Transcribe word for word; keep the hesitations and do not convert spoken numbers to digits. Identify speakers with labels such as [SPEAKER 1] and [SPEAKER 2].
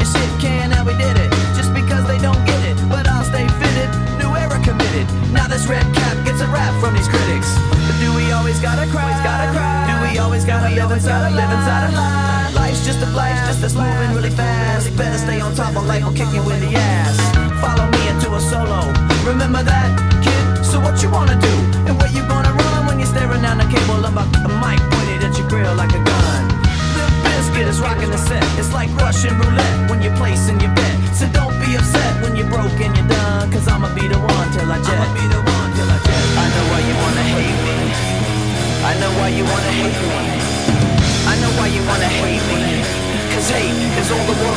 [SPEAKER 1] your shit can, and we did it. Just because they don't get it, but I'll stay fitted. New era committed. Now this red cap gets a rap from these critics. But do we always gotta cry? Gotta cry. Do we always gotta live inside a live inside a lie? Life's just a blast, just that's moving really fast. Better stay on top of life, will kick you in the ass. Follow me into a solo. Remember that, kid? So what you wanna do? And where you gonna run when you're staring down the cable of a, a mic pointed at your grill like a gun? Limp Bizkit is rocking the set. It's like Russian roulette when you're placing your bet. So don't be upset when you're broke and you're done, cause I'ma be the one till I jet. I'ma be the one till I jet. I know why you wanna hate me. I know why you wanna hate me. I know why you wanna hate me. Cause hate is all the world